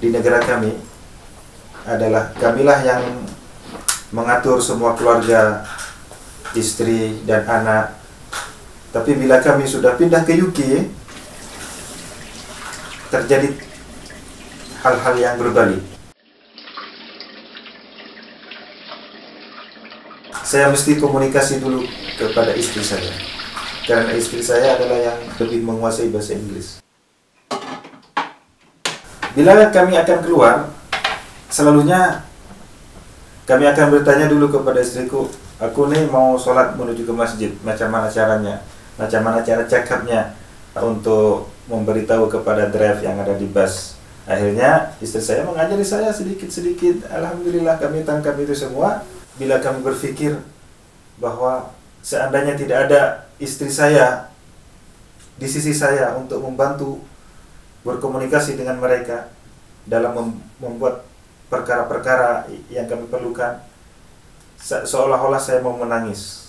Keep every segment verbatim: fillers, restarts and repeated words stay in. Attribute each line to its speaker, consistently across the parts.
Speaker 1: di negara kami adalah kamilah yang mengatur semua keluarga, istri dan anak. Tapi bila kami sudah pindah ke U K, terjadi hal-hal yang berbalik. Saya mesti komunikasi dulu kepada istri saya, karena istri saya adalah yang lebih menguasai bahasa Inggris. Bila kami akan keluar, selalunya kami akan bertanya dulu kepada istriku, aku nih mau sholat menuju ke masjid, macam mana caranya, macam mana cara cakapnya untuk memberitahu kepada driver yang ada di bus. Akhirnya istri saya mengajari saya sedikit-sedikit. Alhamdulillah kami tangkap itu semua. Bila kami berpikir bahwa seandainya tidak ada istri saya di sisi saya untuk membantu berkomunikasi dengan mereka dalam mem membuat perkara-perkara yang kami perlukan, se seolah-olah saya mau menangis.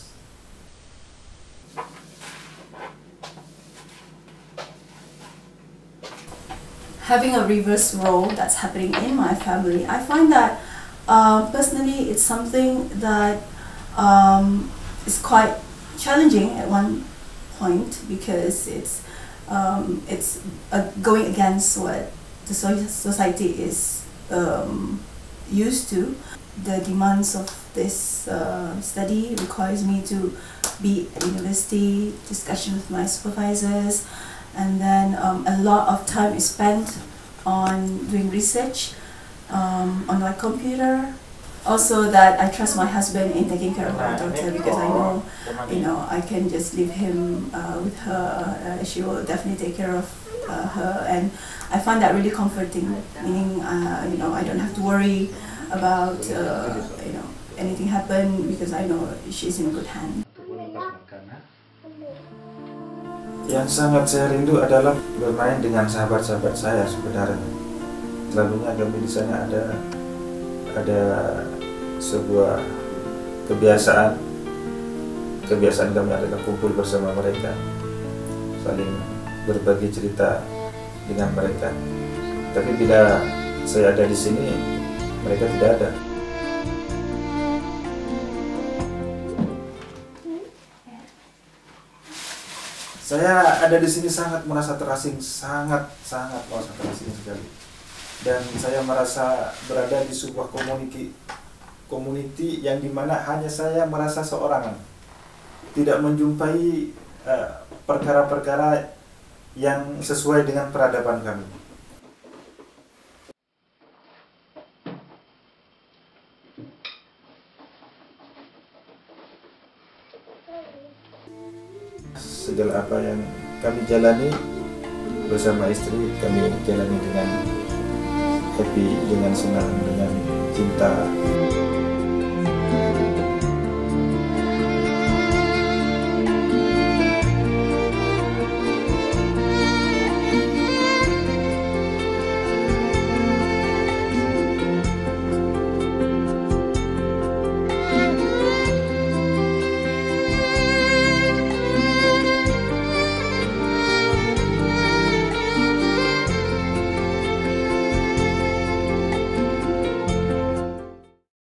Speaker 2: Having a reverse role that's happening in my family, I find that uh, personally it's something that um, is quite challenging at one point, because it's um, it's uh, going against what the so society is um, used to. The demands of this uh, study requires me to be at university, discussion with my supervisors, and then um, a lot of time is spent on doing research um, on my computer. Also, that I trust my husband in taking care of our daughter, because I know, you know, I can just leave him uh, with her. Uh, she will definitely take care of uh, her, and I find that really comforting. Meaning, uh, you know, I don't have to worry about uh, you know anything happen, because I know she's in good hand.
Speaker 1: Yang sangat saya rindu adalah bermain dengan sahabat-sahabat saya sebenarnya. Selalunya kami di sana ada ada sebuah kebiasaan kebiasaan kami adalah kumpul bersama mereka, saling berbagi cerita dengan mereka. Tapi bila saya ada di sini, mereka tidak ada. Saya ada di sini sangat merasa terasing, sangat sangat merasa terasing sekali. Dan saya merasa berada di sebuah komuniti komuniti yang dimana hanya saya merasa seorang, tidak menjumpai perkara-perkara uh, yang sesuai dengan peradaban kami. Segala apa yang kami jalani bersama istri, kami jalani dengan happy, dengan senang, dengan cinta.